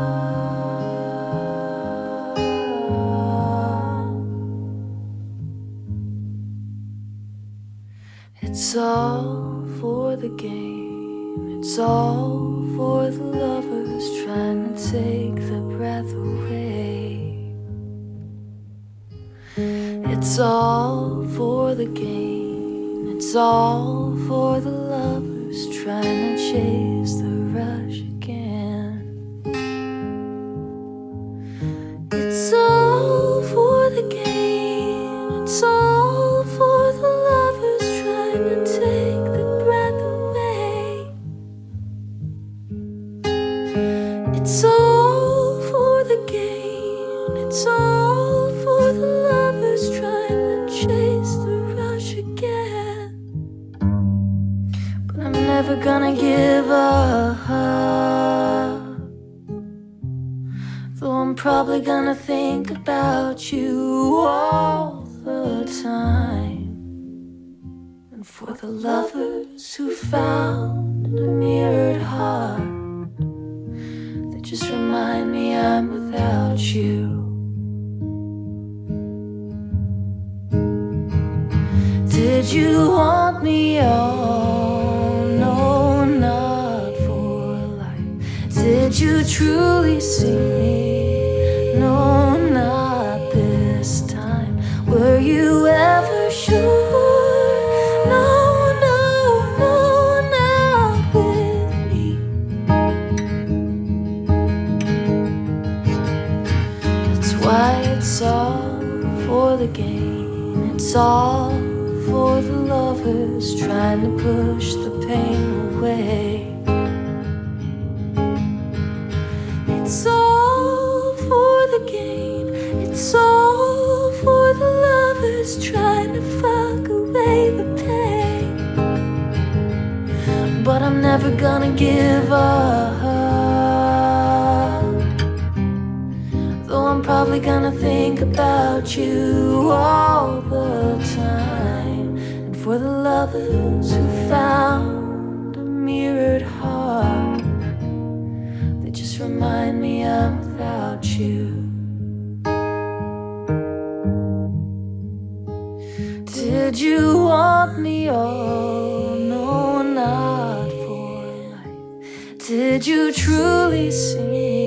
It's all for the game, it's all for the lovers trying to take the breath away. It's all for the game, it's all for the lovers trying to chase the rush again. It's all for the game, it's all for the lovers trying to take the breath away. It's all for the game, it's all for the lovers trying to chase the rush again. But I'm never gonna give up, though I'm probably gonna think about you all the time. And for the lovers who found a mirrored heart, they just remind me I'm without you. Did you want me all? No, not for life. Did you truly see me? No, not this time. Were you ever sure? No, no, no, not with me. That's why it's all for the game, it's all for the lovers trying to push the pain away. It's all for the game, it's all for the lovers trying to fuck away the pain. But I'm never gonna give up, though I'm probably gonna think about you all the time. And for the lovers who found a mirrored heart, they just remind me I'm without you. Did you want me all? No, not for life. Did you truly see